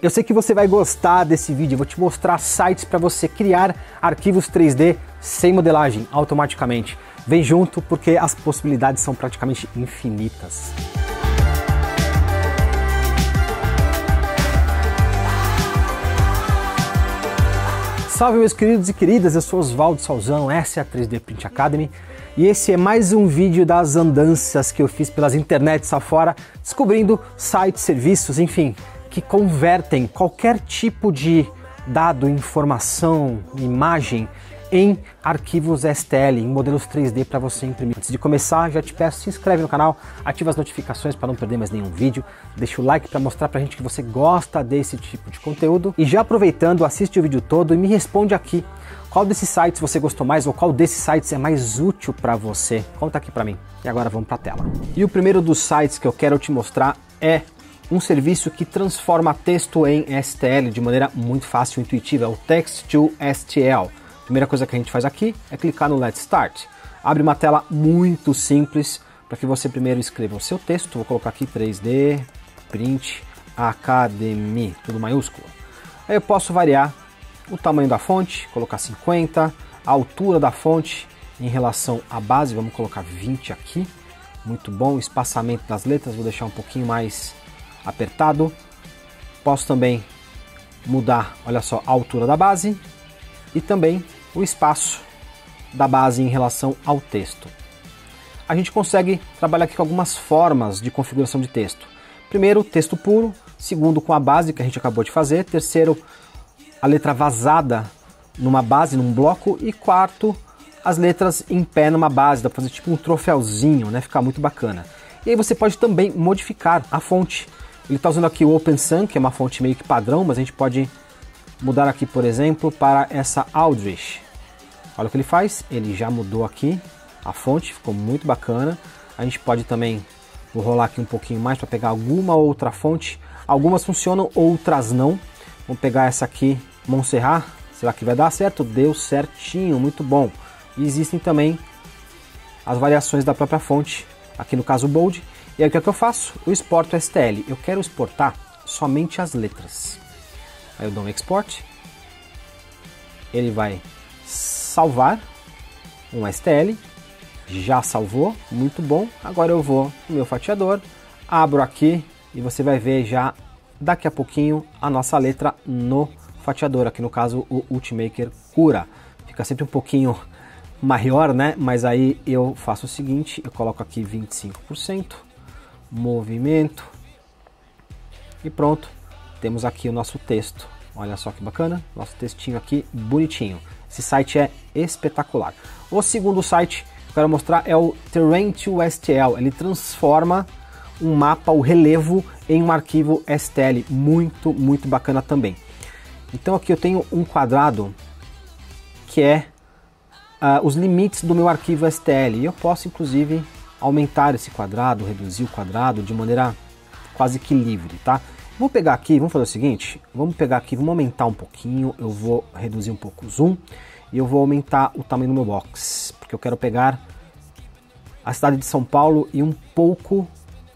Eu sei que você vai gostar desse vídeo, eu vou te mostrar sites para você criar arquivos 3D sem modelagem automaticamente. Vem junto porque as possibilidades são praticamente infinitas. Salve meus queridos e queridas, eu sou Oswaldo Salzano, essa é a 3D Print Academy e esse é mais um vídeo das andanças que eu fiz pelas internets afora, descobrindo sites, serviços, enfim, que convertem qualquer tipo de dado, informação, imagem em arquivos STL, em modelos 3D para você imprimir. Antes de começar, já te peço, se inscreve no canal, ativa as notificações para não perder mais nenhum vídeo, deixa o like para mostrar pra gente que você gosta desse tipo de conteúdo e já aproveitando, assiste o vídeo todo e me responde aqui qual desses sites você gostou mais ou qual desses sites é mais útil para você. Conta aqui para mim. E agora vamos para a tela. E o primeiro dos sites que eu quero te mostrar é um serviço que transforma texto em STL de maneira muito fácil e intuitiva, é o Text2STL. A primeira coisa que a gente faz aqui é clicar no Let's Start. Abre uma tela muito simples para que você primeiro escreva o seu texto. Vou colocar aqui 3D Print Academy, tudo maiúsculo. Aí eu posso variar o tamanho da fonte, colocar 50, a altura da fonte em relação à base, vamos colocar 20 aqui. Muito bom, o espaçamento das letras, vou deixar um pouquinho mais apertado. Posso também mudar, olha só, a altura da base e também o espaço da base em relação ao texto. A gente consegue trabalhar aqui com algumas formas de configuração de texto. Primeiro, texto puro. Segundo, com a base que a gente acabou de fazer. Terceiro, a letra vazada numa base, num bloco. E quarto, as letras em pé numa base. Dá para fazer tipo um troféuzinho, né? Ficar muito bacana. E aí você pode também modificar a fonte. Ele está usando aqui o OpenSun, que é uma fonte meio que padrão, mas a gente pode mudar aqui, por exemplo, para essa Aldrich. Olha o que ele faz, ele já mudou aqui a fonte, ficou muito bacana. A gente pode também, vou rolar aqui um pouquinho mais para pegar alguma outra fonte. Algumas funcionam, outras não. Vamos pegar essa aqui, Montserrat. Será que vai dar certo? Deu certinho, muito bom. E existem também as variações da própria fonte, aqui no caso o Bold. E aí o que é que eu faço? Eu exporto STL. Eu quero exportar somente as letras. Aí eu dou um export, ele vai salvar um STL, já salvou, muito bom. Agora eu vou no meu fatiador, abro aqui e você vai ver já daqui a pouquinho a nossa letra no fatiador, aqui no caso o Ultimaker Cura. Fica sempre um pouquinho maior, né? Mas aí eu faço o seguinte, eu coloco aqui 25%, movimento e pronto. Temos aqui o nosso texto, olha só que bacana, nosso textinho aqui bonitinho. Esse site é espetacular. O segundo site que eu quero mostrar é o Terrain2STL. Ele transforma um mapa, o relevo, em um arquivo STL, muito bacana também. Então aqui eu tenho um quadrado que é os limites do meu arquivo STL. E eu posso inclusive aumentar esse quadrado, reduzir o quadrado de maneira quase que livre, tá? Vou pegar aqui, vamos fazer o seguinte, vamos pegar aqui, vamos aumentar um pouquinho, eu vou reduzir um pouco o zoom e eu vou aumentar o tamanho do meu box, porque eu quero pegar a cidade de São Paulo e um pouco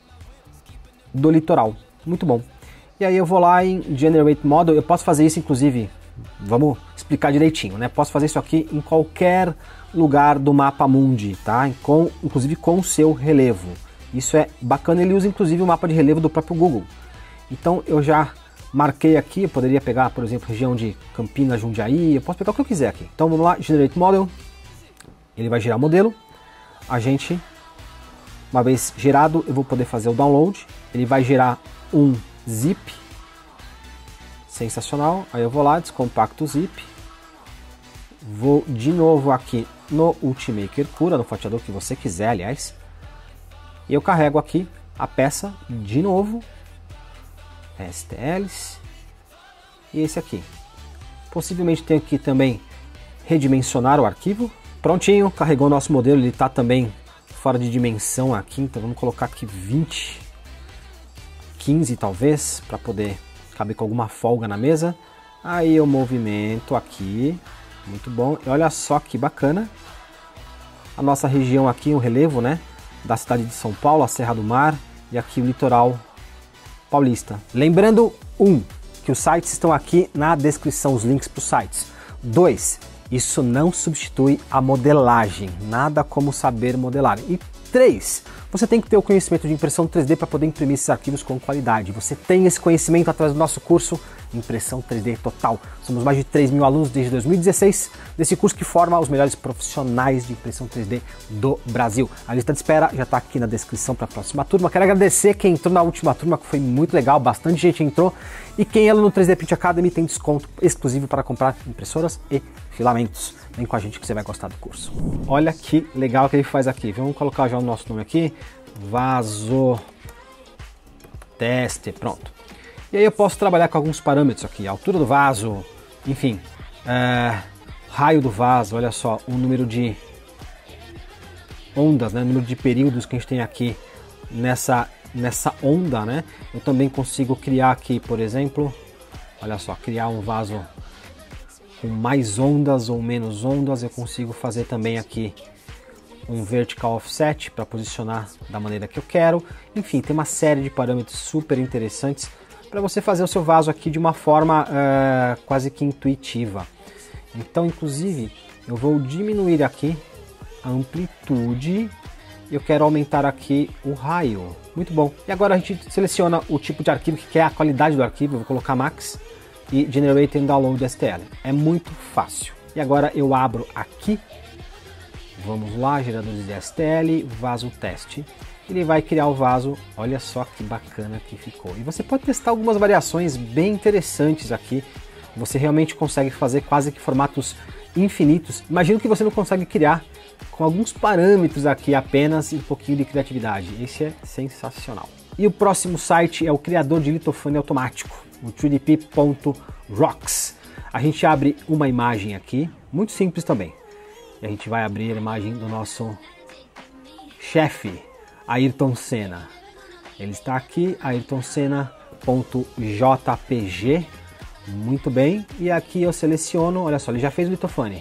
do litoral, muito bom. E aí eu vou lá em Generate Model, eu posso fazer isso inclusive, vamos explicar direitinho, né? Posso fazer isso aqui em qualquer lugar do mapa mundi, tá? Inclusive com o seu relevo. Isso é bacana, ele usa inclusive o mapa de relevo do próprio Google. Então eu já marquei aqui, eu poderia pegar, por exemplo, região de Campinas, Jundiaí, eu posso pegar o que eu quiser aqui. Então vamos lá, Generate Model, ele vai gerar o modelo, a gente, uma vez gerado, eu vou poder fazer o download, ele vai gerar um zip, sensacional, aí eu vou lá, descompacto o zip, vou de novo aqui no Ultimaker Cura, no fatiador que você quiser, aliás, e eu carrego aqui a peça de novo, STLs e esse aqui. Possivelmente tenho que também redimensionar o arquivo. Prontinho, carregou o nosso modelo, ele está também fora de dimensão aqui, então vamos colocar aqui 20, 15 talvez, para poder caber com alguma folga na mesa. Aí eu movimento aqui, muito bom, e olha só que bacana. A nossa região aqui, o relevo, né, da cidade de São Paulo, a Serra do Mar, e aqui o litoral paulista. Lembrando, que os sites estão aqui na descrição, os links para os sites. 2, isso não substitui a modelagem, nada como saber modelar. E 3, você tem que ter o conhecimento de impressão 3D para poder imprimir esses arquivos com qualidade. Você tem esse conhecimento através do nosso curso Impressão 3D Total. Somos mais de 3.000 alunos desde 2016, desse curso que forma os melhores profissionais de impressão 3D do Brasil. A lista de espera já está aqui na descrição para a próxima turma. Quero agradecer quem entrou na última turma, que foi muito legal, bastante gente entrou. E quem é aluno no 3D Print Academy tem desconto exclusivo para comprar impressoras e filamentos. Vem com a gente que você vai gostar do curso. Olha que legal que ele faz aqui. Vamos colocar já o nosso nome aqui. Vaso Teste, pronto. E aí eu posso trabalhar com alguns parâmetros aqui. Altura do vaso, enfim. Raio do vaso, olha só. O número de ondas, né? O número de períodos que a gente tem aqui nessa onda, né? Eu também consigo criar aqui, por exemplo, olha só, criar um vaso com mais ondas ou menos ondas. Eu consigo fazer também aqui um vertical offset para posicionar da maneira que eu quero. Enfim, tem uma série de parâmetros super interessantes para você fazer o seu vaso aqui de uma forma quase que intuitiva. Então, inclusive, eu vou diminuir aqui a amplitude. Eu quero aumentar aqui o raio. Muito bom. E agora a gente seleciona o tipo de arquivo que quer, a qualidade do arquivo. Eu vou colocar Max e Generate and Download STL. É muito fácil. E agora eu abro aqui. Vamos lá, geradores de STL, vaso teste. Ele vai criar o vaso, olha só que bacana que ficou. E você pode testar algumas variações bem interessantes aqui. Você realmente consegue fazer quase que formatos infinitos. Imagino que você não consegue criar com alguns parâmetros aqui apenas e um pouquinho de criatividade. Esse é sensacional. E o próximo site é o criador de litofone automático, o 3dp.rocks. A gente abre uma imagem aqui, muito simples também. E a gente vai abrir a imagem do nosso chefe, Ayrton Senna. Ele está aqui, ayrtonsenna.jpg. Muito bem. E aqui eu seleciono, olha só, ele já fez o litofone.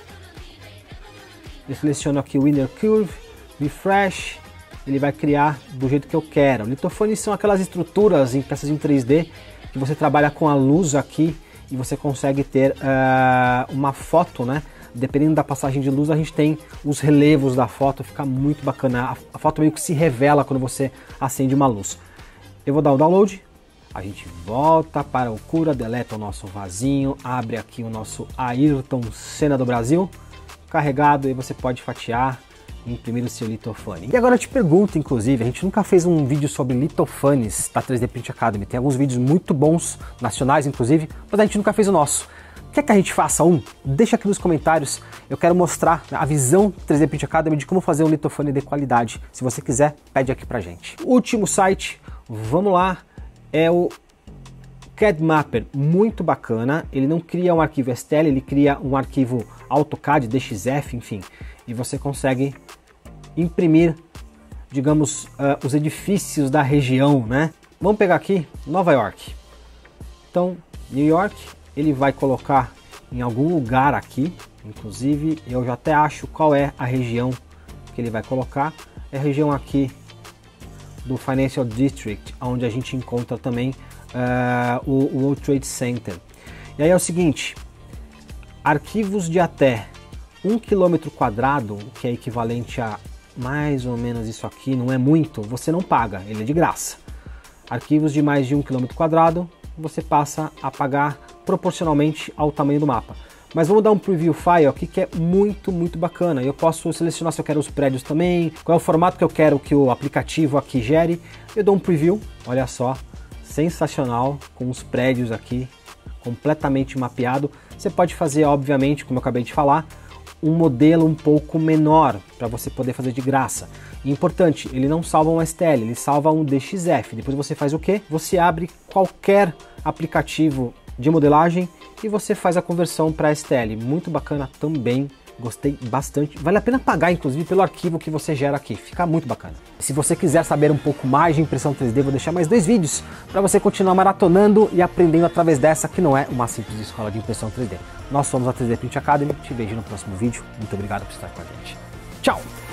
Eu seleciono aqui o Inner Curve, Refresh. Ele vai criar do jeito que eu quero. Litofones são aquelas estruturas em peças em 3D que você trabalha com a luz aqui e você consegue ter uma foto, né? Dependendo da passagem de luz, a gente tem os relevos da foto, fica muito bacana. A foto meio que se revela quando você acende uma luz. Eu vou dar o download, a gente volta para o Cura, deleta o nosso vasinho, abre aqui o nosso Ayrton Senna do Brasil, carregado, e você pode fatiar e imprimir o seu litofone. E agora eu te pergunto, inclusive, a gente nunca fez um vídeo sobre litofones da 3D Print Academy, tem alguns vídeos muito bons, nacionais inclusive, mas a gente nunca fez o nosso. Quer que a gente faça um? Deixa aqui nos comentários, eu quero mostrar a visão 3D Print Academy de como fazer um litofone de qualidade. Se você quiser, pede aqui pra gente. O último site, vamos lá, é o CAD Mapper, muito bacana. Ele não cria um arquivo STL, ele cria um arquivo AutoCAD, DXF, enfim. E você consegue imprimir, digamos, os edifícios da região, né? Vamos pegar aqui Nova York. Então, New York, ele vai colocar em algum lugar aqui, inclusive eu já até acho qual é a região que ele vai colocar. É a região aqui do Financial District, onde a gente encontra também o World Trade Center. E aí é o seguinte, arquivos de até 1 km², que é equivalente a mais ou menos isso aqui, não é muito, você não paga, ele é de graça. Arquivos de mais de 1 km², você passa a pagar proporcionalmente ao tamanho do mapa. Mas vamos dar um preview file aqui que é muito bacana. Eu posso selecionar se eu quero os prédios também, qual é o formato que eu quero que o aplicativo aqui gere. Eu dou um preview, olha só, sensacional, com os prédios aqui completamente mapeado. Você pode fazer, obviamente, como eu acabei de falar, um modelo um pouco menor para você poder fazer de graça. E importante, ele não salva um STL, ele salva um DXF. Depois você faz o quê? Você abre qualquer aplicativo de modelagem e você faz a conversão para STL. Muito bacana também, gostei bastante. Vale a pena pagar, inclusive, pelo arquivo que você gera aqui, fica muito bacana. Se você quiser saber um pouco mais de impressão 3D, vou deixar mais 2 vídeos para você continuar maratonando e aprendendo através dessa, que não é uma simples escola de impressão 3D. Nós somos a 3D Print Academy, te vejo no próximo vídeo. Muito obrigado por estar com a gente. Tchau!